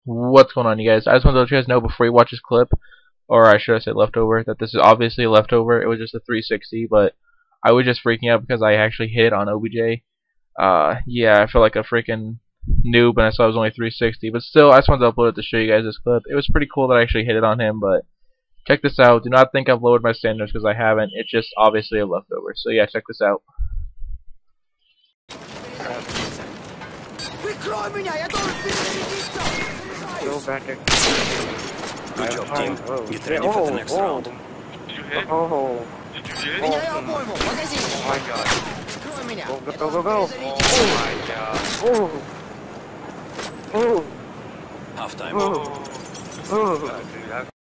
What's going on, you guys? I just want to let you guys know before you watch this clip, or I should have said leftover, that this is obviously a leftover. It was just a 360, but I was just freaking out because I actually hit it on OBJ. Yeah, I felt like a freaking noob, and I saw it was only 360, but still, I just wanted to upload it to show you guys this clip. It was pretty cool that I actually hit it on him, but check this out. Do not think I've lowered my standards because I haven't. It's just obviously a leftover. So yeah, check this out. Good job, team. Get ready for the next round. Did you hit? Oh. Did you get it? Oh my god. Go, go, go. Oh my god. Oh. Half time. Oh. Oh. Dude,